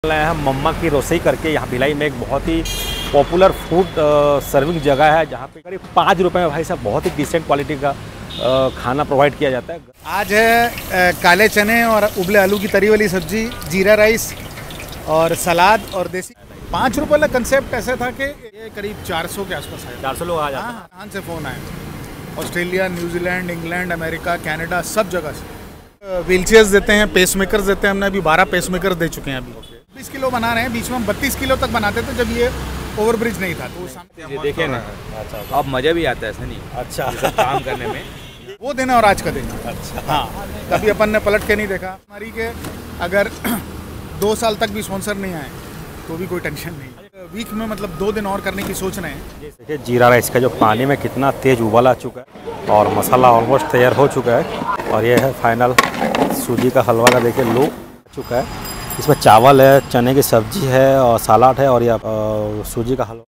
हैं हम मम्मा की रसोई करके। यहाँ भिलाई में एक बहुत ही पॉपुलर फूड सर्विंग जगह है जहाँ पे करीब 5 रुपये में भाई साहब बहुत ही डिसेंट क्वालिटी का खाना प्रोवाइड किया जाता है। आज है काले चने और उबले आलू की तरी वाली सब्जी, जीरा राइस और सलाद और देसी। 5 रुपये का कंसेप्ट ऐसा था कि ये करीब 400 के आसपास है। 400 लोग आ जाते हैं। कहाँ से फ़ोन आए, Australia, New Zealand, England, America, Canada, सब जगह से। व्हील चेयर्स देते हैं, पेस मेकर्स देते हैं। हमने अभी 12 पेस मेकर दे चुके हैं। अभी 20 किलो बना रहे हैं। बीच में हम 32 किलो तक बनाते थे जब ये ओवरब्रिज नहीं था। तो ये देखे ना, अच्छा, अब मज़ा भी आता है, ऐसा नहीं। अच्छा काम करने में वो दिन है और आज का दिन। अच्छा हाँ, कभी अपन ने पलट के नहीं देखा। हमारी के अगर 2 साल तक भी स्पॉन्सर नहीं आए तो भी कोई टेंशन नहीं। वीक में मतलब 2 दिन और करने की सोच रहे हैं। देखिए जीरा राइस का जो पानी में कितना तेज़ उबाल आ चुका है और मसाला ऑलमोस्ट तैयार हो चुका है। और ये है फाइनल सूजी का हलवा का, देखिए लो चुका है। इसमें चावल है, चने की सब्जी है और सलाद है और यह सूजी का हलवा।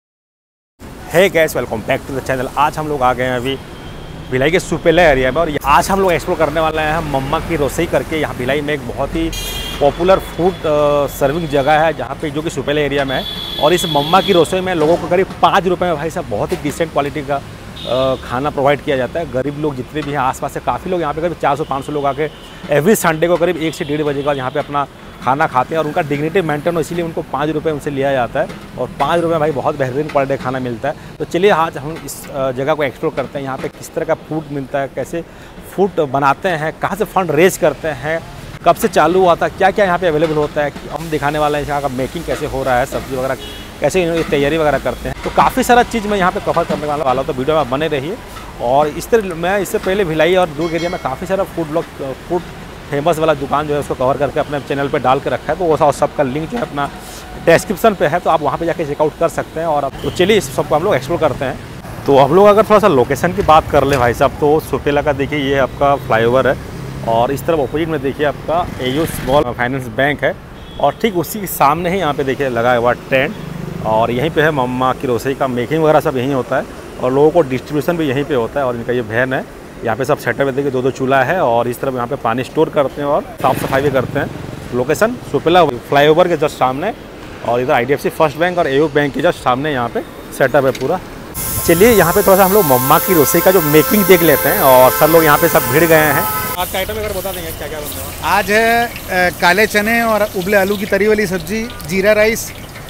Hey guys, welcome back to the channel. आज हम लोग आ गए हैं अभी भिलाई के सुपेला एरिया में और आज हम लोग एक्सप्लोर करने वाले हैं मम्मा की रसोई करके। यहाँ भिलाई में एक बहुत ही पॉपुलर फूड सर्विंग जगह है जहाँ पे जो कि सुपेला एरिया में है। और इस मम्मा की रसोई में लोगों को करीब 5 रुपये में भाई साहब बहुत ही डिसेंट क्वालिटी का खाना प्रोवाइड किया जाता है। गरीब लोग जितने भी हैं आसपास से काफ़ी लोग यहाँ पे करीब 400-500 लोग आके एवरी संडे को करीब 1 से 1:30 बजे का यहाँ पे अपना खाना खाते हैं। और उनका डिग्निटी मेंटेन हो, इसीलिए उनको 5 रुपये उनसे लिया जाता है। और 5 रुपये भाई बहुत बेहतरीन क्वालिटी का खाना मिलता है। तो चलिए आज हम इस जगह को एक्सप्लोर करते हैं। यहाँ पे किस तरह का फूड मिलता है, कैसे फूड बनाते हैं, कहाँ से फंड रेज करते हैं, कब से चालू हुआ था, क्या क्या यहाँ पे अवेलेबल होता है, हम दिखाने वाले हैं यहाँ का मेकिंग कैसे हो रहा है, सब्जी वगैरह कैसे इन्होंने तैयारी वगैरह करते हैं। तो काफ़ी सारा चीज़ मैं यहाँ पे कवर करने वाला हूँ, तो वीडियो में बने रहिए। और इस तरह मैं इससे पहले भिलाई और दुर्ग एरिया में काफ़ी सारा फूड फेमस वाला दुकान जो है उसको कवर करके अपने चैनल पे डाल के रखा है। तो वो सबका लिंक जो है अपना डिस्क्रिप्शन पे है, तो आप वहाँ पे जाके चेकआउट कर सकते हैं। और अब तो चलिए इस सबको हम लोग एक्सप्लोर करते हैं। तो हम लोग अगर थोड़ा सा लोकेशन की बात कर ले भाई साहब, तो सुपेला का देखिए ये आपका फ्लाईओवर है और इस तरफ अपोजिट में देखिए आपका AU स्मॉल फाइनेंस बैंक है। और ठीक उसी के सामने ही यहाँ पे देखिए लगा हुआ ट्रेंड। और यहीं पे है मम्मा की रसोई का मेकिंग वगैरह सब यहीं होता है और लोगों को डिस्ट्रीब्यूशन भी यहीं पे होता है। और इनका ये वैन है, यहाँ पे सब सेटअप देखिए 2-2 चूल्हा है और इस तरफ यहाँ पे पानी स्टोर करते हैं और साफ़ सफाई भी करते हैं। लोकेशन सुपेला फ्लाईओवर के जस्ट सामने और इधर IDFC फर्स्ट बैंक और AU बैंक के जस्ट सामने यहाँ पे सेटअप है पूरा। चलिए यहाँ पे थोड़ा सा हम लोग मम्मा की रसोई का जो मेकिंग देख लेते हैं। और सब लोग यहाँ पे सब भिड़ गए हैं। आज का आइटम अगर बता देंगे क्या क्या बनता है। आज है काले चने और उबले आलू की तरी वाली सब्जी, जीरा राइस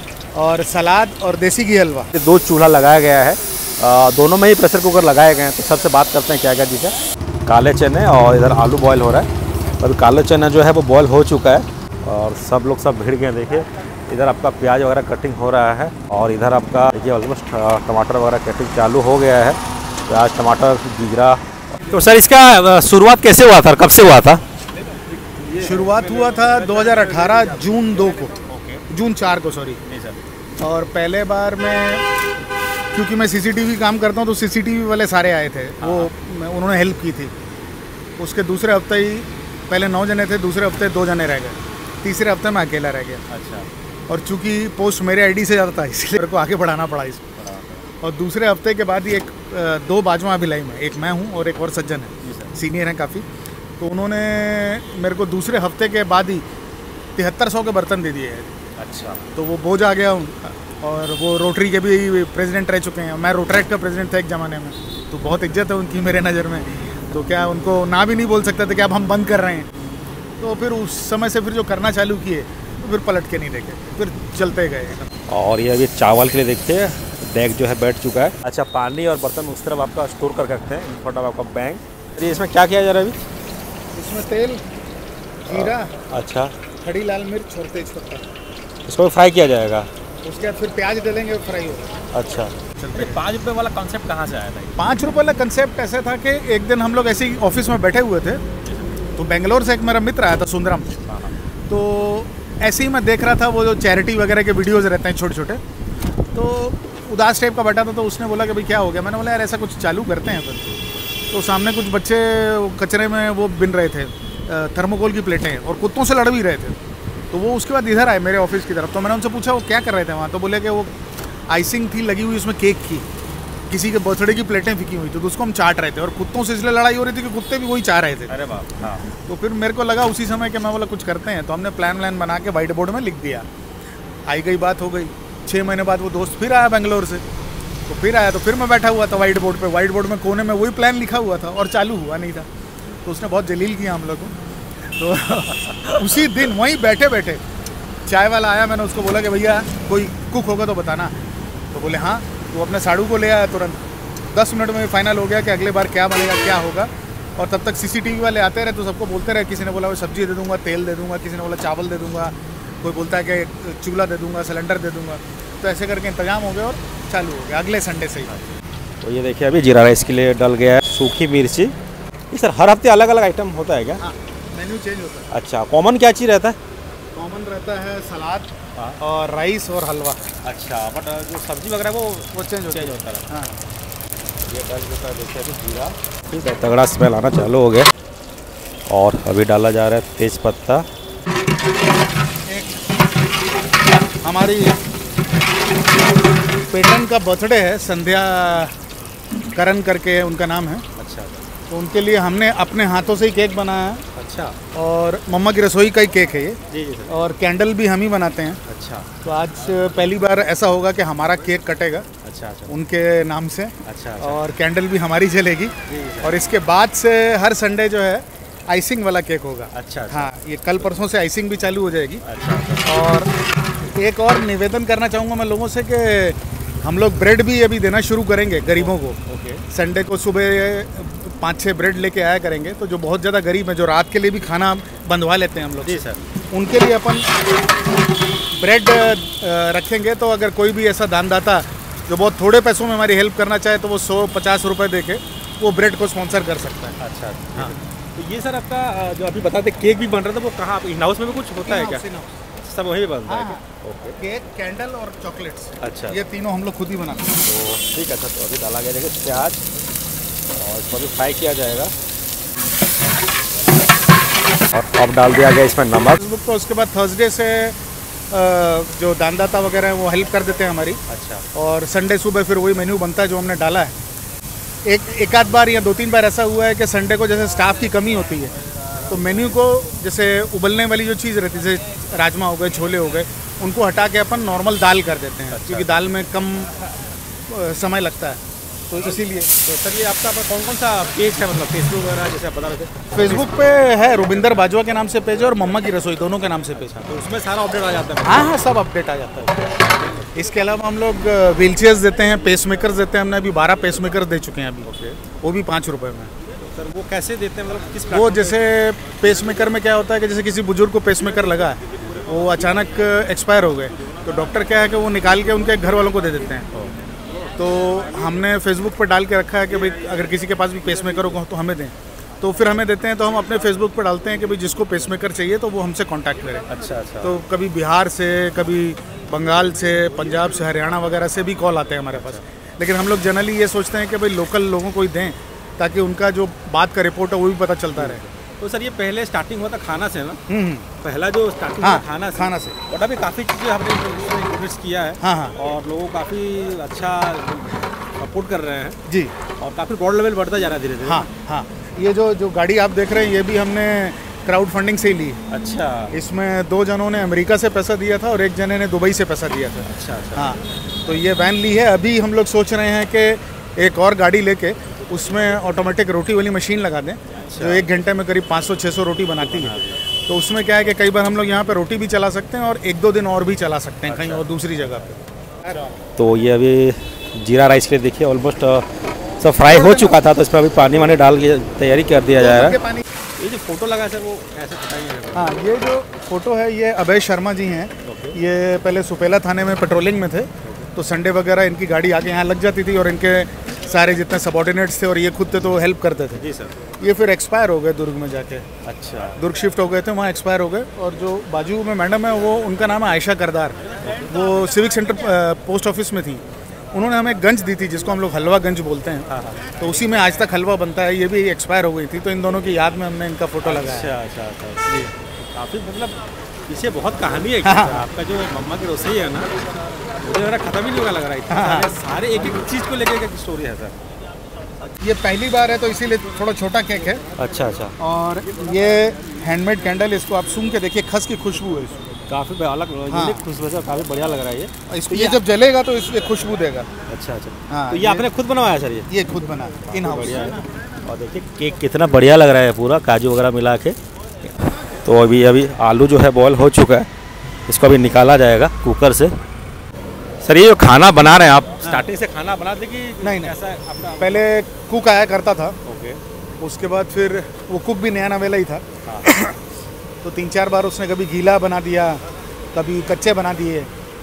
और सलाद और देसी घी हलवा। 2 चूल्हा लगाया गया है, दोनों में ही प्रेशर कुकर लगाए गए हैं। तो सबसे बात करते हैं क्या क्या चीज़ है। काले चने और इधर आलू बॉयल हो रहा है। अभी काले चना जो है वो बॉयल हो चुका है और सब लोग सब भिड़ गए। देखिए इधर आपका प्याज वगैरह कटिंग हो रहा है और इधर आपका देखिए ऑलमोस्ट टमाटर वगैरह कटिंग चालू हो गया है। प्याज, टमाटर, जीरा। तो सर इसका शुरुआत कैसे हुआ था, कब से हुआ था? शुरुआत हुआ था 2018 जून 2 को, जून 4 को सॉरी। और पहले बार में क्योंकि मैं CCTV काम करता हूँ तो CCTV वाले सारे आए थे, वो उन्होंने हेल्प की थी। उसके दूसरे हफ्ते ही पहले 9 जने थे, दूसरे हफ्ते 2 जने रह गए, तीसरे हफ्ते मैं अकेला रह गया। अच्छा। और चूंकि पोस्ट मेरे ID से ज़्यादा था इसलिए मेरे को आगे बढ़ाना पड़ा इसको। और दूसरे हफ्ते के बाद ही 2 बाजवा भिलाई में, एक मैं हूँ और एक और सज्जन है, सीनियर हैं काफ़ी। तो उन्होंने मेरे को दूसरे हफ्ते के बाद ही 7300 के बर्तन दे दिए हैं। अच्छा। तो वो बोझ आ गया उनका। और वो रोटरी के भी प्रेसिडेंट रह चुके हैं, मैं रोटरेक्ट का प्रेसिडेंट था एक ज़माने में। तो बहुत इज्जत है उनकी मेरे नज़र में। तो क्या उनको ना भी नहीं बोल सकते थे कि अब हम बंद कर रहे हैं। तो फिर उस समय से फिर जो करना चालू किए तो फिर पलट के नहीं देखे, फिर चलते गए। और ये अभी चावल के लिए देखिए बैग जो है बैठ चुका है। अच्छा, पानी और बर्तन उस तरफ आपका स्टोर कर रखते हैं, थोड़ा आपका बैंक। ये इसमें क्या किया जा रहा है अभी? इसमें तेल, जीरा, अच्छा, खड़ी लाल मिर्च और तेज पत्ता, इसको फ्राई किया जाएगा। उसके बाद फिर प्याज डालेंगे और फ्राई होगा। अच्छा। 5 रुपये वाला कॉन्सेप्ट कहाँ से आया था? 5 रुपये वाला कंसेप्ट ऐसा था कि एक दिन हम लोग ऐसे ही ऑफिस में बैठे हुए थे, तो बेंगलोर से एक मेरा मित्र आया था, सुंदरम। तो ऐसे ही मैं देख रहा था वो जो चैरिटी वगैरह के वीडियोज़ रहते हैं छोटे छोटे, तो उदास टाइप का बैठा था। तो उसने बोला कि भाई क्या हो गया? मैंने बोला यार ऐसा कुछ चालू करते हैं फिर। तो सामने कुछ बच्चे कचरे में वो बिन रहे थे, थर्मोकोल की प्लेटें, और कुत्तों से लड़ भी रहे थे। तो वो उसके बाद इधर आए मेरे ऑफिस की तरफ। तो मैंने उनसे पूछा वो क्या कर रहे थे वहाँ? तो बोले कि वो आइसिंग थी लगी हुई उसमें केक की, किसी के बर्थडे की प्लेटें फेंकी हुई थी, तो उसको हम चाट रहे थे और कुत्तों से इसलिए लड़ाई हो रही थी कि कुत्ते भी वही चाह रहे थे। अरे बाप, हाँ। तो फिर मेरे को लगा उसी समय कि मैं बोला कुछ करते हैं, तो हमने प्लान बना के वाइट बोर्ड में लिख दिया। आई गई बात हो गई, 6 महीने बाद वो दोस्त फिर आया बेंगलोर से, तो फिर आया तो फिर मैं बैठा हुआ था वाइट बोर्ड पे। वाइट बोर्ड में कोने में वही प्लान लिखा हुआ था और चालू हुआ नहीं था। तो उसने बहुत जलील किया हम लोग को। तो उसी दिन वहीं बैठे बैठे चाय वाला आया, मैंने उसको बोला कि भैया कोई कुक होगा तो बताना। तो बोले हाँ। तो अपने साड़ू को ले आया तुरंत। 10 मिनट में फाइनल हो गया कि अगले बार क्या बनेगा, क्या होगा। और तब तक CCTV वाले आते रहे, तो सबको बोलते रहे। किसी ने बोला वो सब्जी दे दूंगा, तेल दे दूंगा, किसी ने बोला चावल दे दूंगा, कोई बोलता है कि चूल्हा दे दूंगा, सिलेंडर दे दूंगा। तो ऐसे करके इंतजाम हो गया और चालू हो गया अगले संडे से ही। तो ये देखिए अभी जीरा राइस के लिए डल गया है सूखी मिर्ची। ये सर हर हफ्ते अलग अलग आइटम होता है क्या? हाँ, मेन्यू चेंज होता है। अच्छा, कॉमन क्या चीज़ रहता है? कॉमन रहता है सलाद और राइस और हलवा। अच्छा, बट जो सब्जी वगैरह वो चेंज होता है। हाँ, ये डल चुका है, देखिए अभी जीरा ठीक है, तगड़ा स्मेल आना चालू हो गया। और अभी डाला जा रहा है तेज पत्ता। हमारी पेटन का बर्थडे है, संध्या करण करके उनका नाम है। अच्छा तो उनके लिए हमने अपने हाथों से ही केक बनाया है। अच्छा और मम्मा की रसोई का ही केक है ये। जी सर। और कैंडल भी हम ही बनाते हैं। अच्छा तो आज पहली बार ऐसा होगा कि हमारा केक कटेगा अच्छा अच्छा उनके नाम से। अच्छा और कैंडल भी हमारी जलेगी। और इसके बाद से हर संडे जो है आइसिंग वाला केक होगा। अच्छा हाँ, ये कल परसों से आइसिंग भी चालू हो जाएगी। अच्छा। और एक और निवेदन करना चाहूँगा मैं लोगों से कि हम लोग ब्रेड भी अभी देना शुरू करेंगे गरीबों को। ओके। संडे को सुबह 5-6 ब्रेड लेके आया करेंगे। तो जो बहुत ज़्यादा गरीब हैं, जो रात के लिए भी खाना बंधवा लेते हैं हम लोग, जी सर, उनके लिए अपन ब्रेड रखेंगे। तो अगर कोई भी ऐसा दानदाता जो बहुत थोड़े पैसों में हमारी हेल्प करना चाहे, तो वो 100-50 रुपये दे के वो ब्रेड को स्पॉन्सर कर सकता है। अच्छा हाँ। तो ये सर आपका जो अभी बताते केक भी बन रहा था, वो कहाँ इन हाउस में भी कुछ होता है क्या? सब वही बनता है हाँ, क्या? ओके। केक, कैंडल और चॉकलेट्स, अच्छा, ये तीनों हम लोग खुद ही बनाते हैं। तो ठीक है सर। तो अभी डाला गया देखिए प्याज, और इसको अभी फ्राई किया जाएगा। और अब डाल दिया गया इसमें नमक। तो उसके बाद थर्सडे से जो दानदाता वगैरह हैं वो हेल्प कर देते हैं हमारी। अच्छा। और संडे सुबह फिर वही मेन्यू बनता है जो हमने डाला है। एक आध बार या 2-3 बार ऐसा हुआ है कि संडे को जैसे स्टाफ की कमी होती है, तो मेन्यू को जैसे उबलने वाली जो चीज़ रहती है, जैसे राजमा हो गए, छोले हो गए, उनको हटा के अपन नॉर्मल दाल कर देते हैं। अच्छा। क्योंकि दाल में कम समय लगता है, तो इसीलिए। तो सर ये आपका कौन कौन सा पेज है, मतलब फेसबुक वगैरह जैसे आप बता रहे थे? फेसबुक पे है रुबिंदर बाजवा के नाम से पेज है और मम्मा की रसोई दोनों के नाम से पेज है। तो उसमें सारा अपडेट आ जाता है? हाँ हाँ, सब अपडेट आ जाता है। इसके अलावा हम लोग व्हील चेयर्स देते हैं, पेस मेकर्स देते हैं। हमने अभी 12 पेस मेकर दे चुके हैं अभी। ओके। वो भी 5 रुपये में। सर वो कैसे देते हैं, मतलब किस वो प्लेटफॉर्म जैसे पेस मेकर में क्या होता है कि जैसे किसी बुजुर्ग को पेस मेकर लगा है, वो अचानक एक्सपायर हो गए, तो डॉक्टर क्या है कि वो निकाल के उनके घर वालों को दे देते हैं। तो हमने फेसबुक पर डाल के रखा है कि भाई अगर किसी के पास भी पेस मेकर हो तो हमें दें। तो फिर हमें देते हैं, तो हम अपने फेसबुक पर डालते हैं कि भाई जिसको पेस मेकर चाहिए तो वो हमसे कांटेक्ट करें। अच्छा अच्छा। तो कभी बिहार से, कभी बंगाल से, पंजाब से, हरियाणा वगैरह से भी कॉल आते हैं हमारे पास। लेकिन हम लोग जनरली ये सोचते हैं कि भाई लोकल लोगों को ही दें, ताकि उनका जो बात का रिपोर्ट है वो भी पता चलता रहे। तो सर ये पहले स्टार्टिंग हुआ था खाना से ना? पहला जो स्टार्टिंग हाँ, हुआ खाना से। खाना से। और अभी काफ़ी चीज़ें हमने इंट्रोड्यूस किया है। हाँ हाँ और लोगों को काफ़ी अच्छा सपोर्ट कर रहे हैं जी। और काफ़ी ब्रॉड लेवल बढ़ता जा रहा है धीरे धीरे। हाँ हाँ, ये जो गाड़ी आप देख रहे हैं, ये भी हमने क्राउड फंडिंग से ही ली। अच्छा। इसमें 2 जनों ने अमेरिका से पैसा दिया था और 1 जने ने दुबई से पैसा दिया था। अच्छा अच्छा। हाँ, तो ये वैन ली है। अभी हम लोग सोच रहे हैं कि एक और गाड़ी लेके उसमें ऑटोमेटिक रोटी वाली मशीन लगा दें, जो 1 घंटे में करीब 500-600 रोटी बनाती है। तो उसमें क्या है कि कई बार हम लोग यहाँ पे रोटी भी चला सकते हैं और 1-2 दिन और भी चला सकते हैं कहीं और दूसरी जगह पे। तो ये अभी जीरा राइस के लिए देखिए ऑलमोस्ट सब फ्राई हो चुका था, तो इसमें अभी पानी वानी डाल के तैयारी कर दिया जा रहा है। ये जो फोटो लगा है सर, वो ऐसे बताइए। हाँ, ये जो फोटो है ये अभय शर्मा जी हैं। ये पहले सुपेला थाने में पेट्रोलिंग में थे, तो संडे वगैरह इनकी गाड़ी आके यहाँ लग जाती थी और इनके सारे जितने सबॉर्डिनेट्स थे और ये खुद थे तो हेल्प करते थे। जी सर। ये फिर एक्सपायर हो गए दुर्ग में जाके। अच्छा। दुर्ग शिफ्ट हो गए थे, वहाँ एक्सपायर हो गए। और जो बाजू में मैडम है, वो उनका नाम है आयशा करदार, वो सिविक सेंटर पोस्ट ऑफिस में थी। उन्होंने हमें गंज दी थी, जिसको हम लोग हलवा गंज बोलते हैं। तो उसी में आज तक हलवा बनता है। ये भी एक्सपायर हो गई थी, तो इन दोनों की याद में हमने इनका फोटो लगाया। अच्छा अच्छा अच्छा जी। काफ़ी मतलब पीछे बहुत कहानी है सर। आपका जो मम्मा की रसोई है ना, मुझे लग रहा खत्म ही नहीं होगा, लग रहा है इतना सारे एक एक चीज़ को लेकर एक स्टोरी है सर। ये पहली बार है तो इसीलिए थोड़ा छोटा केक है। अच्छा अच्छा, और ये हैंडमेड कैंडल, इसको आप सूंघ के देखिए, खस की खुशबू है इसमें। काफ़ी अलग खुशबू से काफ़ी बढ़िया लग रहा है ये। इसको ये जब जलेगा तो इसमें खुशबू देगा। अच्छा अच्छा, हाँ, तो ये आपने खुद बनवाया सर? ये खुद बना इन हाउस। बढ़िया है। और देखिए केक कितना बढ़िया लग रहा है, पूरा काजू वगैरह मिला के। तो अभी आलू जो है बॉयल हो चुका है, इसको अभी निकाला जाएगा कुकर से। सर ये जो खाना बना रहे हैं आप, स्टार्टिंग से खाना बनाते कि नहीं ऐसा अपना? पहले कुक आया करता था, ओके। उसके बाद फिर वो कुक भी नया नवेला ही था। हाँ। तो 3-4 बार उसने कभी गीला बना दिया, कभी कच्चे बना दिए।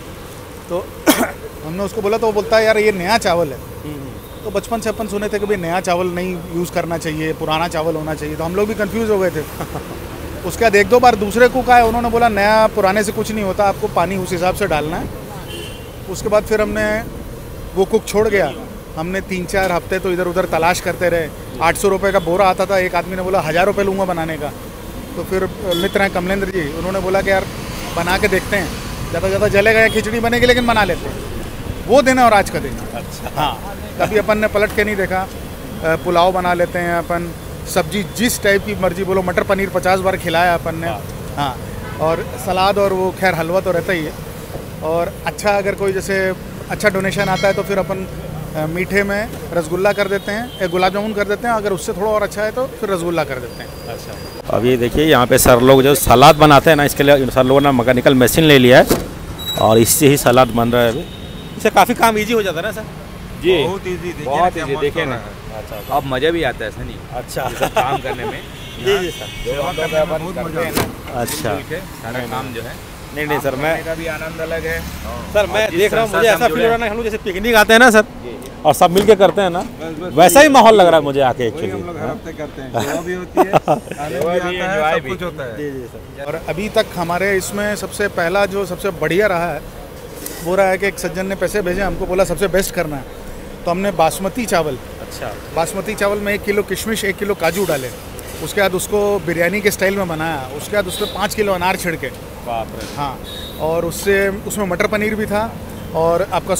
तो हमने उसको बोला तो वो बोलता है यार ये नया चावल है। तो बचपन से अपन सुने थे कि भाई नया चावल नहीं यूज़ करना चाहिए, पुराना चावल होना चाहिए। तो हम लोग भी कंफ्यूज हो गए थे। उसके बाद 1-2 बार दूसरे कुक आए, उन्होंने बोला नया पुराने से कुछ नहीं होता, आपको पानी उस हिसाब से डालना है। उसके बाद फिर हमने वो कुक छोड़ गया। हमने 3-4 हफ्ते तो इधर उधर तलाश करते रहे। 800 रुपये का बोरा आता था, एक आदमी ने बोला 1000 रुपये लूँगा बनाने का। तो फिर मित्र हैं कमलेंद्र जी, उन्होंने बोला कि यार बना के देखते हैं, ज़्यादा ज़्यादा जलेगा या खिचड़ी बनेगी, लेकिन बना लेते हैं। वो दिन है और आज का दिन। अच्छा हाँ, कभी अपन ने पलट के नहीं देखा। पुलाव बना लेते हैं अपन, सब्जी जिस टाइप की मर्जी बोलो, मटर पनीर 50 बार खिलाया अपन ने। हाँ, और सलाद और वो खैर हलवा तो रहता ही है। और अच्छा अगर कोई जैसे अच्छा डोनेशन आता है तो फिर अपन मीठे में रसगुल्ला कर देते हैं, गुलाब जामुन कर देते हैं। अगर उससे थोड़ा और अच्छा है तो फिर रसगुल्ला कर देते हैं। अच्छा, अभी देखिए यहाँ पे सर लोग जो सलाद बनाते हैं ना, इसके लिए सर लोगों ने मैकेनिकल मशीन ले लिया है और इससे ही सलाद बन रहा है। अभी इससे काफ़ी काम इजी हो जाता है ना सर? जी बहुत इजी, बहुत इजी, देखे ना। अच्छा अब मज़ा भी आता है ऐसा नहीं? अच्छा ये सब काम करने में जी जी सर। जो हम लोग अपन करते हैं ना, अच्छा मिलके सारा काम जो है, नहीं सर, मैं का भी आनंद अलग है। सर मैं जिस देख रहा हूँ, संस्था मुझे से ऐसा हम फील जुड़े हो रहा है हम लोग जैसे पिकनिक आते हैं ना सर, और सब मिलके करते हैं ना, वैसा ही माहौल लग रहा है मुझे आके वही हम लोग हर एक्चुअली। हफ्ते करते हैं। सेवा भी होती है, आनंद भी आता है, enjoy सब भी। कुछ होता है। जी जी सर। और अभी तक हमारे इसमें सबसे पहला जो सबसे बढ़िया रहा है वो रहा है कि एक सज्जन ने पैसे भेजे, हमको बोला सबसे बेस्ट करना है। तो हमने बासमती चावल में 1 किलो किशमिश, 1 किलो काजू डाले। उसके बाद उसको बिरयानी के स्टाइल में बनाया। उसके बाद उसमें 5 किलो अनार छिड़के। बाप रे। हाँ, और उसमें मटर पनीर भी था, और आपका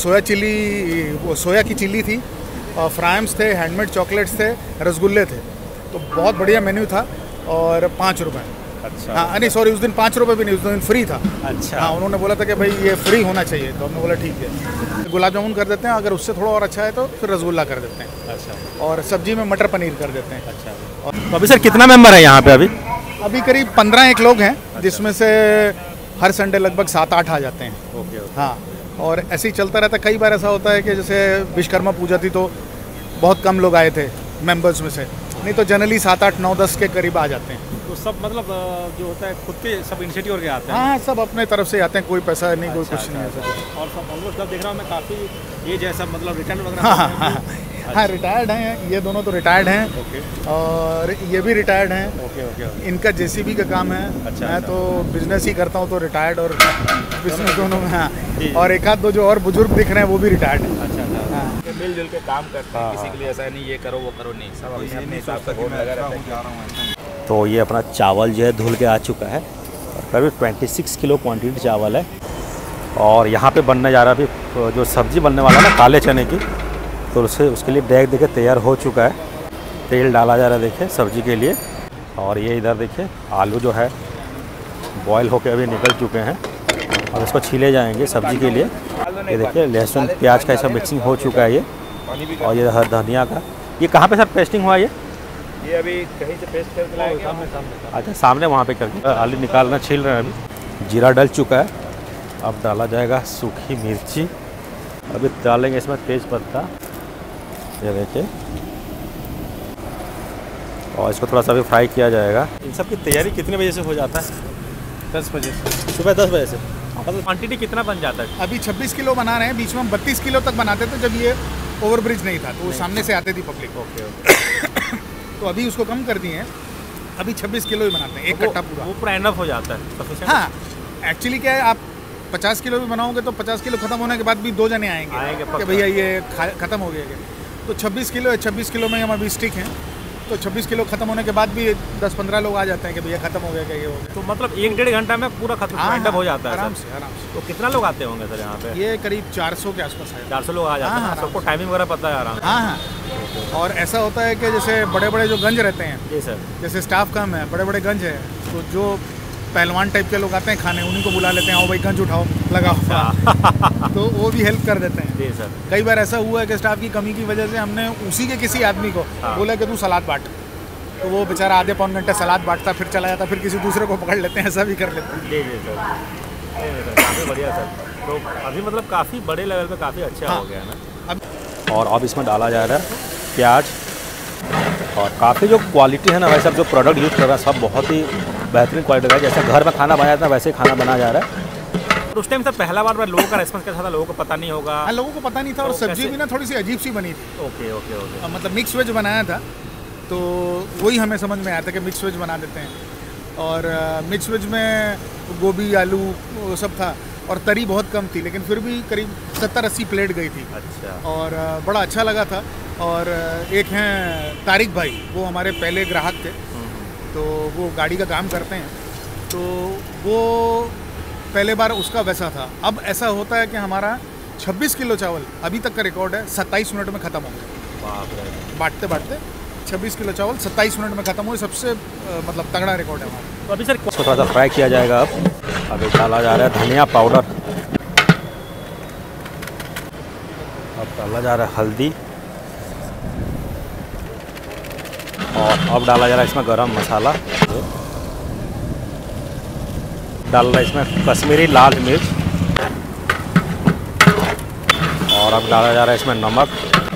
सोया की चिल्ली थी, और फ्राइम्स थे, हैंडमेड चॉकलेट्स थे, रसगुल्ले थे। तो बहुत बढ़िया मेन्यू था। और 5 रुपये। अच्छा हाँ नहीं सॉरी, उस दिन 5 रुपये भी नहीं, उस दिन फ्री था। अच्छा। हाँ, उन्होंने बोला था कि भाई ये फ्री होना चाहिए। तो हमने बोला ठीक है, गुलाब जामुन कर देते हैं, अगर उससे थोड़ा और अच्छा है तो फिर रसगुल्ला कर देते हैं। अच्छा और सब्जी में मटर पनीर कर देते हैं। अच्छा। तो अभी सर कितना मेंबर है यहाँ पे अभी? अभी करीब 15 लोग हैं, जिसमें से हर संडे लगभग 7-8 आ जाते हैं। ओके। हाँ, और ऐसे ही चलता रहता है। कई बार ऐसा होता है कि जैसे विश्वकर्मा पूजा थी तो बहुत कम लोग आए थे मेंबर्स में से, नहीं तो जनरली 7-8-9-10 के करीब आ जाते हैं। तो सब मतलब जो होता है खुद के सब इनिशिएटिव करके आते हैं? हाँ, सब अपने तरफ से आते हैं, कोई पैसा नहीं, कोई अच्छा, कुछ नहीं अच्छा, है। अच्छा। और सब ऑलमोस्ट जब देख रहा हूँ मैं काफ़ी एज है सब, मतलब रिटर्न वगैरह। हाँ हाँ हाँ, रिटायर्ड हैं, ये दोनों तो रिटायर्ड हैं। ओके और ये भी रिटायर्ड हैं। Okay okay okay. इनका जेसीबी का काम है। अच्छा, मैं अच्छा। तो बिजनेस ही करता हूँ, तो रिटायर्ड और बिजनेस दोनों में। हाँ, जी। और एक आध दो जो और बुजुर्ग दिख रहे हैं वो भी रिटायर्ड हैं। अच्छा अच्छा। हाँ, मिलजुल के काम करते हैं, हाँ, किसी के लिए ऐसा नहीं ये करो वो करो, नहीं, सब अपने अपने हिसाब से कि बोर्ड मैं लगा अच्छा रहता हूँ, है। जा रहा हूँ ऐसा नहीं। तो ये अपना चावल जो है धुल के आ चुका है, और करीब 26 किलो क्वांटिटी चावल है। और यहाँ पे बनने जा रहा है अभी जो सब्ज़ी बनने वाला है ना काले चने की, तो उसके लिए बैग देखिए तैयार हो चुका है। तेल डाला जा रहा है देखिए सब्ज़ी के लिए। और ये इधर देखिए आलू जो है बॉयल होके अभी निकल चुके हैं, और इसको छीले जाएंगे सब्ज़ी के लिए। ये देखिए लहसुन प्याज का ऐसा मिक्सिंग हो चुका है ये। और ये हर धनिया का, ये कहाँ पे सर पेस्टिंग हुआ ये अभी कहीं से पेस्ट करके लाएंगे। अच्छा, सामने वहाँ पे करके आलू निकालना, छील रहे हैं अभी। जीरा डल चुका है, अब डाला जाएगा सूखी मिर्ची। अभी डालेंगे इसमें तेज पत्ता, ये देखिए। और इसको थोड़ा सा भी फ्राई किया जाएगा। इन सब की तैयारी कितने बजे से हो जाता है? 10 बजे से। सुबह 10 बजे से। मतलब क्वान्टिटी कितना बन जाता है? अभी 26 किलो बना रहे हैं, बीच में हम 32 किलो तक बनाते थे जब ये ओवरब्रिज नहीं था, तो वो सामने से आती थी पब्लिक। ओके। तो अभी उसको कम कर दिए हैं, अभी 26 किलो ही बनाते हैं, एक कट्टा पूरा। वो पूरा एनफ हो जाता है सफिशिएंट? हाँ, एक्चुअली क्या है, आप 50 किलो भी बनाओगे तो 50 किलो खत्म होने के बाद भी 2 जने आएंगे पक्का। कि भैया ये खत्म हो गया। तो 26 किलो है, 26 किलो में हम अभी स्टिक हैं, तो 26 किलो खत्म होने के बाद भी 10-15 लोग आ जाते हैं कि भैया खत्म हो गया, क्या ये हो गया। तो मतलब 1-1.5 घंटा में पूरा खत्म वाइंड हो जाता है आराम सर? से आराम से। तो कितना लोग आते होंगे सर यहाँ पे? ये करीब 400 के आसपास है। 400 लोग आ जाते हैं। हाँ, सबको टाइमिंग वगैरह पता है आराम से? हाँ हाँ। और ऐसा होता है कि जैसे बड़े बड़े जो गंज रहते हैं, जी सर। जैसे स्टाफ कम है, बड़े बड़े गंज है, तो जो पहलवान टाइप के लोग आते हैं खाने, उन्हीं को बुला लेते हैं, आओ भाई गंज उठाओ, लगाओ। तो वो भी हेल्प कर देते हैं। जी सर। कई बार ऐसा हुआ है कि स्टाफ की कमी की वजह से हमने उसी के किसी आदमी को बोला कि तू सलाद बांट, तो वो बेचारा आधे पौन घंटे सलाद बांटता, फिर चला जाता, फिर किसी दूसरे को पकड़ लेते हैं, ऐसा भी कर लेते हैं। जी जी सर। नहीं सर, काफ़ी बढ़िया सर। तो अभी मतलब काफ़ी बड़े लेवल पे काफ़ी अच्छा हो गया ना। और अब इसमें डाला जा रहा है प्याज, और काफ़ी जो क्वालिटी है ना, वैसे अब जो प्रोडक्ट यूज़ कर रहा है सब बहुत ही बेहतरीन क्वालिटी का है। जैसे घर में खाना बनाया था वैसे ही खाना बनाया जा रहा है। तो उस टाइम सर पहला बार लोगों का रेस्पॉन्स कैसा था? लोगों को पता नहीं होगा? हाँ, लोगों को पता नहीं था, और तो सब्जी कैसे? भी ना थोड़ी सी अजीब सी बनी थी। Okay okay okay. मतलब मिक्स वेज बनाया था, तो वही हमें समझ में आया था कि मिक्स वेज बना देते हैं। और मिक्स वेज में गोभी, आलू वो सब था, और तरी बहुत कम थी, लेकिन फिर भी करीब 70-80 प्लेट गई थी। अच्छा। और बड़ा अच्छा लगा था। और एक हैं तारिक भाई, वो हमारे पहले ग्राहक थे, तो वो गाड़ी का काम करते हैं, तो वो पहले बार उसका वैसा था। अब ऐसा होता है कि हमारा 26 किलो चावल अभी तक का रिकॉर्ड है, 27 मिनट में ख़त्म हो गया। बाप रे। बांटते बांटते 26 किलो चावल 27 मिनट में ख़त्म हुए, सबसे मतलब तगड़ा रिकॉर्ड है हमारा। तो अभी सर इसको थोड़ा सा फ्राई किया जाएगा। अब अभी डाला जा रहा है धनिया पाउडर, अब डाला जा रहा है हल्दी, और अब डाला जा रहा है इसमें गरम मसाला, डाल रहा है इसमें कश्मीरी लाल मिर्च, और अब डाला जा रहा है इसमें नमक।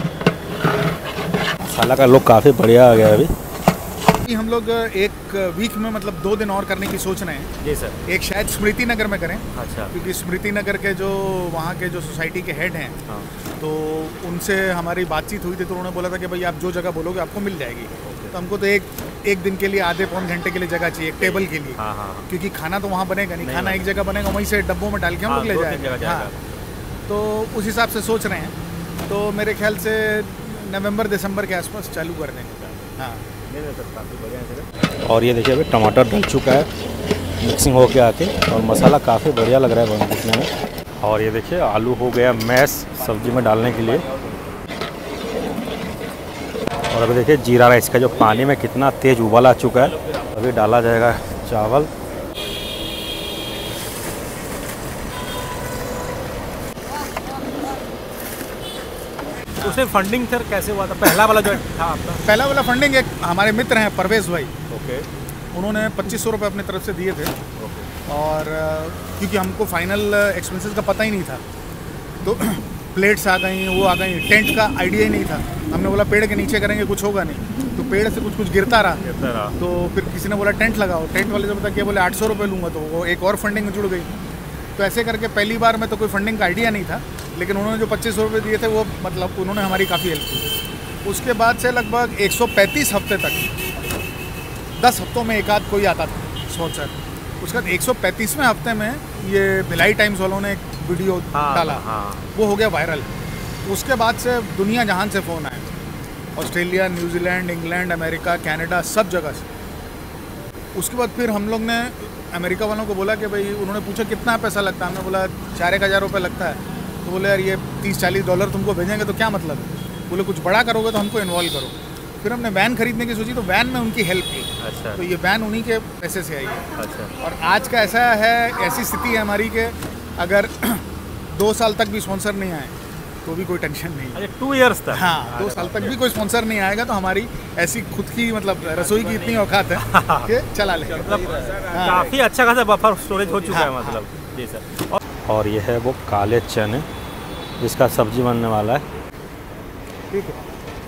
मसाला का लुक काफ़ी बढ़िया आ गया है अभी। हम लोग एक वीक में मतलब 2 दिन और करने की सोच रहे हैं। जी सर। एक शायद स्मृति नगर में करें, अच्छा। क्योंकि स्मृति नगर के जो वहाँ के जो सोसाइटी के हेड हैं, हाँ। तो उनसे हमारी बातचीत हुई थी, तो उन्होंने बोला था कि भाई आप जो जगह बोलोगे आपको मिल जाएगी। तो हमको तो एक दिन के लिए आधे पौन घंटे के लिए जगह चाहिए, एक टेबल के लिए। हाँ हाँ। क्योंकि खाना तो वहाँ बनेगा नहीं, नहीं खाना एक जगह बनेगा, वहीं से डब्बों में डाल के हम हाँ, लोग ले 2-3 जगह जाएंगे। जाएगा। हाँ, तो उस हिसाब से सोच रहे हैं, तो मेरे ख्याल से नवंबर-दिसंबर के आसपास चालू कर देंगे। हाँ, नहीं सर, काफ़ी बढ़िया है सर। और ये देखिए अभी टमाटर डल चुका है मिक्सिंग होके आके, और मसाला काफ़ी बढ़िया लग रहा है बन दिखने में। और ये देखिए आलू हो गया मैश सब्जी में डालने के लिए। और अभी देखिए जीरा राइस का जो पानी में कितना तेज़ उबाल आ चुका है। अभी डाला जाएगा चावल, उसमें फंडिंग सर कैसे हुआ था? पहला वाला जो था आपका? पहला वाला फंडिंग एक हमारे मित्र हैं परवेज़ भाई, ओके उन्होंने 2500 रुपये अपनी तरफ से दिए थे। और क्योंकि हमको फाइनल एक्सपेंसेस का पता ही नहीं था, तो प्लेट्स आ गई, वो आ गई, टेंट का आइडिया ही नहीं था। हमने बोला पेड़ के नीचे करेंगे कुछ होगा नहीं, तो पेड़ से कुछ गिरता रहा। तो फिर किसी ने बोला टेंट लगाओ, टेंट वाले से पता किया, बोले 800 रुपये लूँगा, तो वो एक और फंडिंग जुड़ गई। तो ऐसे करके पहली बार में तो कोई फंडिंग का आइडिया नहीं था, लेकिन उन्होंने जो 2500 रुपये दिए थे वो मतलब उन्होंने हमारी काफ़ी हेल्प की। उसके बाद से लगभग 135 हफ्ते तक 10 हफ्तों में एक आध कोई आता था स्पॉन्सर। उसके बाद 135वें हफ्ते में ये भिलाई टाइम्स वालों ने एक वीडियो डाला, वो हो गया वायरल। उसके बाद से दुनिया जहान से फ़ोन आए, Australia, New Zealand, England, America, Canada, सब जगह से। उसके बाद फिर हम लोग ने अमेरिका वालों को बोला कि भाई, उन्होंने पूछा कितना पैसा लगता है, हमने बोला 4,000 रुपये लगता है। तो बोले यार ये $30-40 तुमको भेजेंगे तो क्या मतलब है? बोले कुछ बड़ा करोगे तो हमको इन्वॉल्व करो। फिर हमने वैन खरीदने की सोची, तो वैन में उनकी हेल्प की। अच्छा। तो ये वैन उन्हीं के पैसे से आई है। अच्छा। और आज का ऐसा है, ऐसी स्थिति है हमारी कि अगर 2 साल तक भी स्पॉन्सर नहीं आए तो भी कोई टेंशन नहीं है। अच्छा, 2 इयर्स तक? हाँ, 2 साल तक भी कोई स्पॉन्सर नहीं आएगा तो हमारी ऐसी खुद की मतलब रसोई की इतनी औकात है कि चला लेंगे। मतलब काफ़ी अच्छा खासा बफर स्टोरेज हो चुका है हाँ, मतलब। जी सर। और ये है वो काले चने जिसका सब्जी बनने वाला है। ठीक है।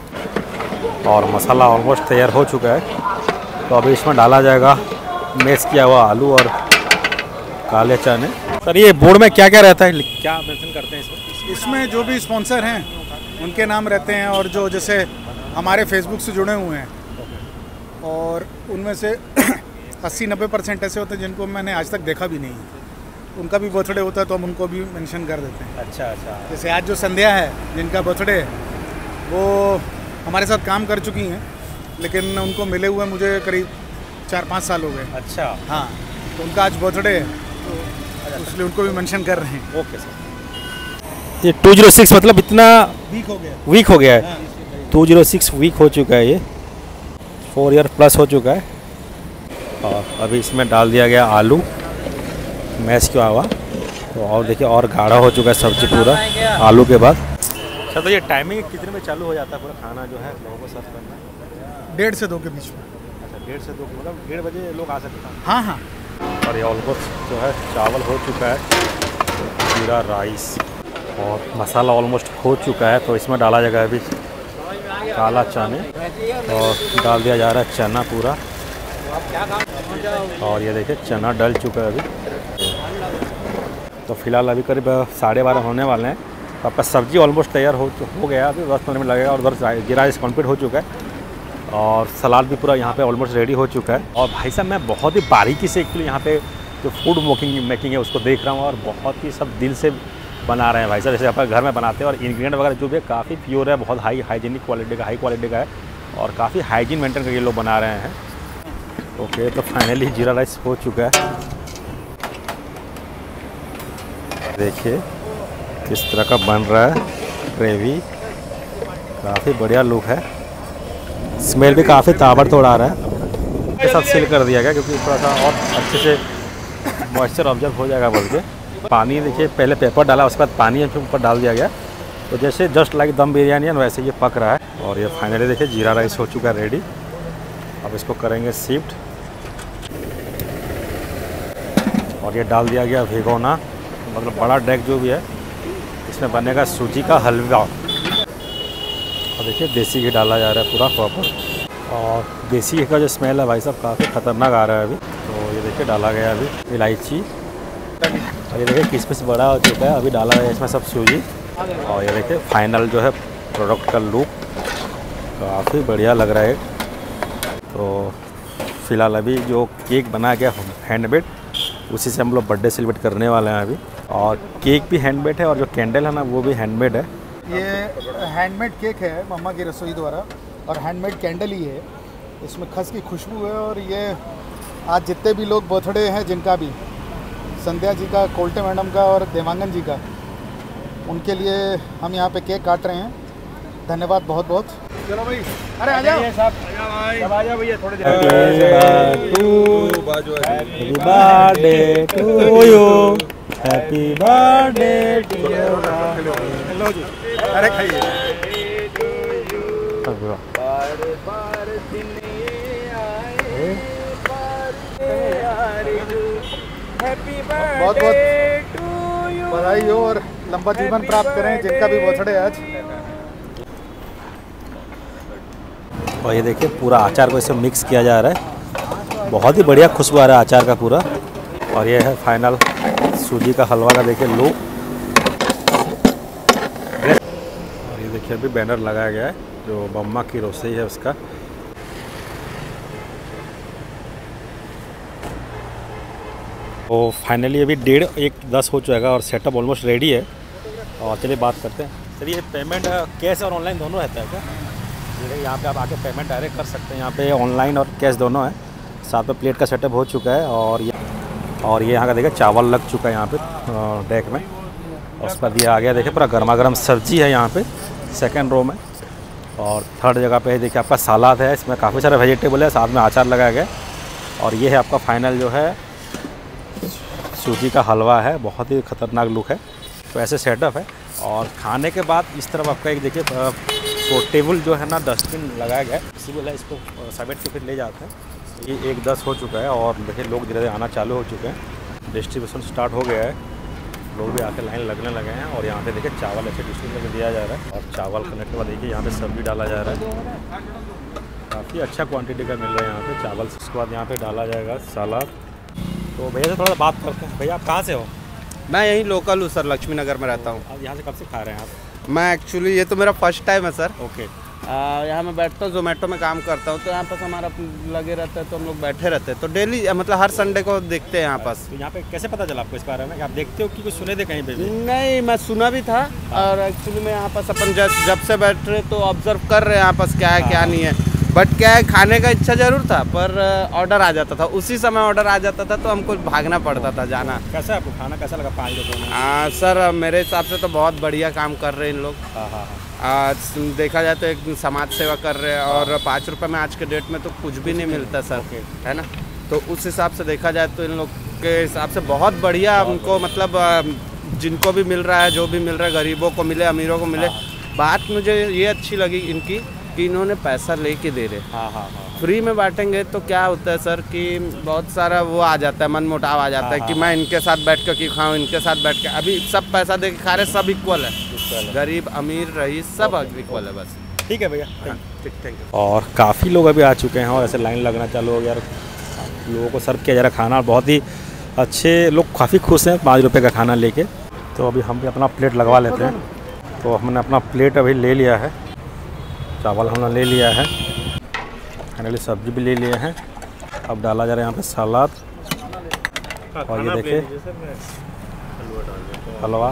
और मसाला ऑलमोस्ट तैयार हो चुका है, तो अभी इसमें डाला जाएगा मैश किया हुआ आलू और काले चने। सर ये बोर्ड में क्या क्या रहता है, क्या मेंशन करते हैं इसमें? इसमें जो भी स्पॉन्सर हैं उनके नाम रहते हैं, और जो जैसे हमारे फेसबुक से जुड़े हुए हैं, और उनमें से 80-90% ऐसे होते हैं जिनको मैंने आज तक देखा भी नहीं है। उनका भी बर्थडे होता है तो हम उनको भी मेंशन कर देते हैं। अच्छा अच्छा। जैसे आज जो संध्या है जिनका बर्थडे है, वो हमारे साथ काम कर चुकी हैं, लेकिन उनको मिले हुए मुझे करीब 4-5 साल हो गए। अच्छा, हाँ, तो उनका आज बर्थडे है, तो इसलिए उनको भी मेंशन कर रहे हैं। Okay sir. ये 206 मतलब इतना वीक हो गया है। 206 वीक हो चुका है, ये 4 ईयर प्लस हो चुका है। और अभी इसमें डाल दिया गया आलू मैश किया हुआ, तो और देखिए और गाढ़ा हो चुका है सब्जी पूरा आलू के बाद। अच्छा, तो ये टाइमिंग कितने में चालू हो जाता है पूरा खाना जो है लोगों को सर्व करना? 1:30 से 2 के बीच में। अच्छा, 1:30 से 2 मतलब 1:30 बजे लोग आ सकते हैं। हाँ हाँ। और ये ऑलमोस्ट जो है चावल हो चुका है, जीरा राइस और मसाला ऑलमोस्ट हो चुका है। तो इसमें डाला जाएगा अभी काला चने और डाल दिया जा रहा है चना पूरा। और ये देखिए चना डल चुका है अभी। तो फिलहाल अभी करीब 12:30 होने वाले हैं। तो आपका सब्जी ऑलमोस्ट तैयार हो गया, अभी 10-15 मिनट लगेगा। और उधर जीरा राइस कंप्लीट हो चुका है और सलाद भी पूरा यहाँ पे ऑलमोस्ट रेडी हो चुका है। और भाई साहब मैं बहुत ही बारीकी से एक्चुअली यहाँ पे जो फूड मेकिंग है उसको देख रहा हूँ, और बहुत ही सब दिल से बना रहे हैं भाई साहब, जैसे अपने घर में बनाते हैं। और इंग्रेडिएंट वगैरह जो भी है काफ़ी प्योर है, बहुत हाइजीनिक क्वालिटी का, हाई क्वालिटी का है और काफ़ी हाइजीन मेंटेन करके ये लोग बना रहे हैं। ओके, तो फाइनली जीरा राइस हो चुका है। देखिए किस तरह का बन रहा है ग्रेवी, काफ़ी बढ़िया लुक है। स्मेल भी काफ़ी ताबड़तोड़ आ रहा है। ये सब सील कर दिया गया क्योंकि थोड़ा सा और अच्छे से मॉइस्चर ऑब्जर्व हो जाएगा बोल के। पानी देखिए पहले पेपर डाला, उसके बाद पानी ऊपर डाल दिया गया, तो जैसे जस्ट लाइक दम बिरयानी है वैसे ये पक रहा है। और ये फाइनली देखिए जीरा राइस हो चुका है रेडी। अब इसको करेंगे शिफ्ट और ये डाल दिया गया भिगोना, मतलब बड़ा डेक जो भी है इसमें बनेगा सूजी का हलवा। और देखिए देसी घी डाला जा रहा है पूरा प्रॉपर, और देसी घी का जो स्मेल है भाई साहब काफ़ी ख़तरनाक आ रहा है अभी। तो ये देखिए डाला गया अभी इलायची, और ये देखिए किशमिश बड़ा हो चुका है, अभी डाला गया इसमें सब सूजी। और ये देखिए फाइनल जो है प्रोडक्ट का लुक काफ़ी बढ़िया लग रहा है। तो फिलहाल अभी जो केक बनाया गया हैंडमेड, उसी से हम लोग बर्थडे सेलिब्रेट करने वाले हैं अभी। और केक भी हैंडमेड है और जो कैंडल है ना वो भी हैंडमेड है। ये हैंडमेड केक है मम्मा की रसोई द्वारा, और हैंडमेड कैंडल ही है। इसमें खस की खुशबू है। और ये आज जितने भी लोग बर्थडे हैं जिनका भी, संध्या जी का, कोल्टे मैडम का और देवांगन जी का, उनके लिए हम यहाँ पे केक काट रहे हैं। धन्यवाद बहुत बहुत। चलो भाई, अरे आ जाओ साहब, आ जाओ भैया थोड़ी देर। Happy birthday to you, happy birthday to लो जी, अरे खाइए। बहुत बहुत बधाई हो और लंबा जीवन प्राप्त करें जिनका भी बर्थडे है आज। और ये देखिए पूरा अचार को इसे मिक्स किया जा रहा है, बहुत ही बढ़िया खुशबू आ रहा है अचार का पूरा। और ये है फाइनल सूजी का हलवा का देखिए लुक। और ये देखिए अभी बैनर लगाया गया है जो मम्मा की रसोई है उसका। तो फाइनली अभी 1:30 हो जाएगा और सेटअप ऑलमोस्ट रेडी है। और चलिए बात करते हैं। चलिए पेमेंट कैश और ऑनलाइन दोनों रहता है क्या? यहाँ पे आप आके पेमेंट डायरेक्ट कर सकते हैं, यहाँ पे ऑनलाइन और कैश दोनों है। साथ में प्लेट का सेटअप हो चुका है। और ये यहाँ का देखिए चावल लग चुका है यहाँ पे डेक में। और उसके बाद ये आ गया देखिए पूरा गर्मा गर्म सब्जी है यहाँ पे सेकंड रो में। और थर्ड जगह पे देखिए आपका सलाद है, इसमें काफ़ी सारे वेजिटेबल है, साथ में अचार लगाया गया। और ये है आपका फाइनल जो है सूजी का हलवा है, बहुत ही ख़तरनाक लुक है। तो ऐसे सेटअप है। और खाने के बाद इस तरफ आपका एक देखिए पोर्टेबल जो है ना डस्टबिन लगाया गया है, इसी बोला इसको समेट के फिर ले जाते हैं। ये 1:10 हो चुका है और देखिए लोग धीरे धीरे आना चालू हो चुके हैं, डिस्ट्रीब्यूशन स्टार्ट हो गया है, लोग भी आके लाइन लगने लगे हैं। और यहाँ पे देखिए चावल ऐसे डिस्ट्रीब्यूशन में दिया जा रहा है। और चावल करने के बाद देखिए यहाँ पे सब्जी डाला जा रहा है, काफ़ी अच्छा क्वांटिटी का मिल रहा है यहाँ पे चावल। उसके बाद यहाँ पे डाला जाएगा सलाद। तो भैया से थोड़ा बात करते हैं। भैया आप कहाँ से हो? मैं यहीं लोकल हूँ सर, लक्ष्मी नगर में रहता हूँ। अब यहाँ से कब से खा रहे हैं आप? मैं एक्चुअली ये तो मेरा फर्स्ट टाइम है सर। ओके। यहाँ मैं बैठता हूँ, जोमेटो में काम करता हूँ, तो यहाँ पास हमारा लगे रहता है, तो हम लोग बैठे रहते हैं। तो डेली मतलब हर संडे को देखते हैं यहाँ पास। तो यहाँ पे कैसे पता चला आपको इस बारे में? आप देखते हो कि कुछ सुने थे कहीं पे भी? नहीं, मैं सुना भी था। और एक्चुअली मैं यहाँ पास अपन जब से बैठ रहे तो ऑब्जर्व कर रहे हैं यहाँ पास क्या है क्या नहीं है। बट क्या है, खाने का इच्छा जरूर था, पर ऑर्डर आ जाता था, उसी समय ऑर्डर आ जाता था, तो हमको भागना पड़ता था जाना। कैसा आपको खाना कैसा लगा 5 रुपये में? सर मेरे हिसाब से तो बहुत बढ़िया काम कर रहे हैं इन लोग। हाँ हाँ देखा जाए तो एक समाज सेवा कर रहे हैं, और 5 रुपये में आज के डेट में तो कुछ भी नहीं मिलता सर, है ना। तो उस हिसाब से देखा जाए तो इन लोग के हिसाब से बहुत बढ़िया उनको, मतलब जिनको भी मिल रहा है, जो भी मिल रहा है, गरीबों को मिले, अमीरों को मिले। बात मुझे ये अच्छी लगी इनकी कि इन्होंने पैसा लेके दे रहे। हाँ हाँ हाँ। फ्री में बांटेंगे तो क्या होता है सर कि बहुत सारा वो आ जाता है, मन मुटाव आ जाता है कि मैं इनके साथ बैठ कर क्यों खाऊं, इनके साथ बैठ के। अभी सब पैसा दे के खा रहे, सब इक्वल है, गरीब अमीर रईस सब इक्वल है बस। ठीक है भैया, ठीक, थैंक यू। और काफ़ी लोग अभी आ चुके हैं और ऐसे लाइन लगना चालू हो गया। लोगों को सर्व किया जा रहा खाना, बहुत ही अच्छे लोग, काफ़ी खुश हैं 5 रुपये का खाना लेके। तो अभी हम भी अपना प्लेट लगवा लेते हैं। तो हमने अपना प्लेट अभी ले लिया है, चावल हमने ले लिया है, खाने वाली सब्जी भी ले लिए हैं। अब डाला जा रहा है यहाँ पे सलाद, और ये देखिए हलवा।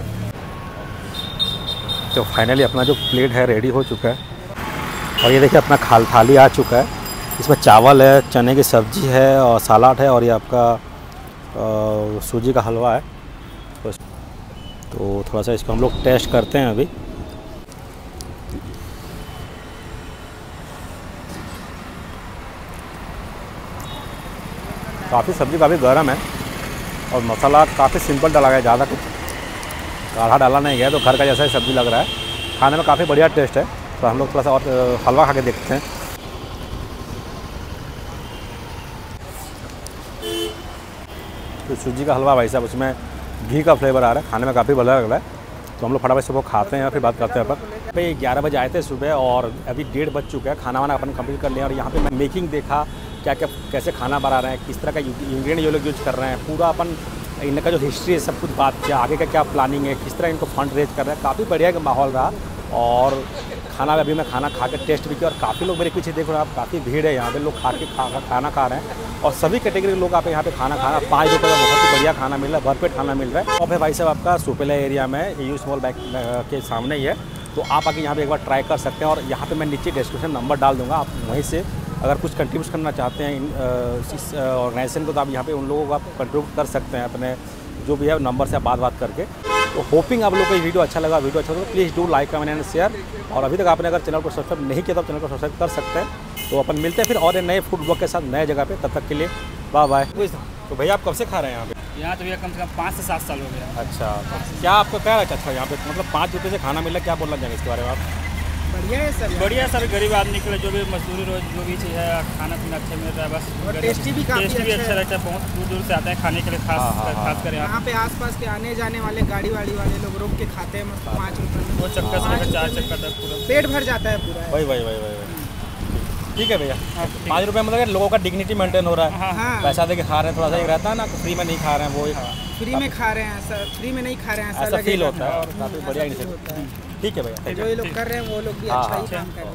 तो फाइनली अपना जो प्लेट है रेडी हो चुका है। और ये देखिए अपना थाली आ चुका है। इसमें चावल है, चने की सब्जी है और सलाद है, और ये आपका सूजी का हलवा है। तो थोड़ा सा इसको हम लोग टेस्ट करते हैं अभी। काफ़ी सब्ज़ी काफ़ी गर्म है और मसाला काफ़ी सिंपल डाला गया, ज़्यादा कुछ गाढ़ा डाला नहीं गया, तो घर का जैसा ही सब्ज़ी लग रहा है। खाने में काफ़ी बढ़िया टेस्ट है। तो हम लोग थोड़ा सा और हलवा खा के देखते हैं। तो सूजी का हलवा भाई साहब, उसमें घी का फ्लेवर आ रहा है, खाने में काफ़ी बढ़िया लग रहा है। तो हम लोग फटाफट से वो खाते हैं, फिर बात करते हैं। अपन भाई 11 बजे आए थे सुबह और अभी 1:30 बज चुका है। खाना वाना अपन कंप्लीट कर लिया और यहाँ पे मैं मेकिंग देखा, क्या क्या कैसे खाना बना रहे हैं, किस तरह का इंग्रेडिएंट ये लोग यूज कर रहे हैं, पूरा अपन इनका जो हिस्ट्री है सब कुछ बात किया, आगे का क्या प्लानिंग है, किस तरह इनको फंड रेज कर रहे हैं। काफ़ी बढ़िया माहौल रहा। और खाना अभी मैं खाना खा के टेस्ट भी किया, और काफ़ी लोग मेरे पीछे देख रहे हैं आप, काफ़ी भीड़ है यहाँ पे, लोग खाना खा रहे हैं। और सभी कैटेगरी के लोग आप यहाँ पे खाना खा रहे हैं। 5 रुपये का बहुत ही बढ़िया खाना मिल रहा है, भरपेट खाना मिल रहा है। और भाई साहब आपका सुपेला एरिया में यू स्मॉल बैंक के सामने ही है। तो आप आके यहाँ पे एक बार ट्राई कर सकते हैं। और यहाँ पे मैं नीचे डिस्क्रिप्शन नंबर डाल दूँगा, आप वहीं से अगर कुछ कंट्रीब्यूट करना चाहते हैं इस ऑर्गेनाइजेशन को, तो आप यहाँ पे उन लोगों को आप कंट्रीब्यूट कर सकते हैं अपने जो भी है नंबर से आप बात करके। तो होपिंग आप लोगों को ये वीडियो अच्छा लगा। वीडियो अच्छा लगा तो please do like, comment and share. और अभी तक आपने अगर चैनल को सब्सक्राइब नहीं किया तो चैनल को सब्सक्राइब कर सकते हैं। तो अपन मिलते हैं फिर और नए फूड ब्लॉग के साथ नए जगह पे। तब तक के लिए बाय बाय। तो भैया आप कब से खा रहे हैं यहाँ पे? यहाँ तो भैया कम से कम 5 से 7 साल हो गया। अच्छा, तो क्या आपको क्या लगता है यहाँ पे, मतलब 5 रुपये से खाना मिल रहा है, क्या बोलना चाहेंगे इसके बारे में आप? बढ़िया है सर, बढ़िया सर। गरीब आदमी के लिए जो भी मजदूरी रोज जो भी चीज़ है, खाना पीना अच्छा मिल रहा है बस। और टेस्टी भी अच्छा रहता है। बहुत दूर दूर से आते हैं खाने के लिए, खास कर यहाँ पे आसपास के आने जाने वाले गाड़ी वाड़ी वाले लोग रोक के खाते हैं। 5 रुपये में 2 चक्कर से 4 चक्कर तक पूरा पेट भर जाता है पूरा। वही ठीक है भैया। 5 रुपये मतलब लोगों का डिग्निटी मेंटेन हो रहा है। हाँ। पैसा दे के खा रहे हैं, थोड़ा सा एक रहता है ना, फ्री में नहीं खा रहे हैं, वो फ्री में खा रहे हैं सर, फ्री में नहीं खा रहे हैं ऐसा फील होता है। और काफ़ी बढ़िया इनिशिएटिव। ठीक है भैया, जो ये लोग कर रहे हैं वो लोग भी अच्छा ही काम कर रहे हैं।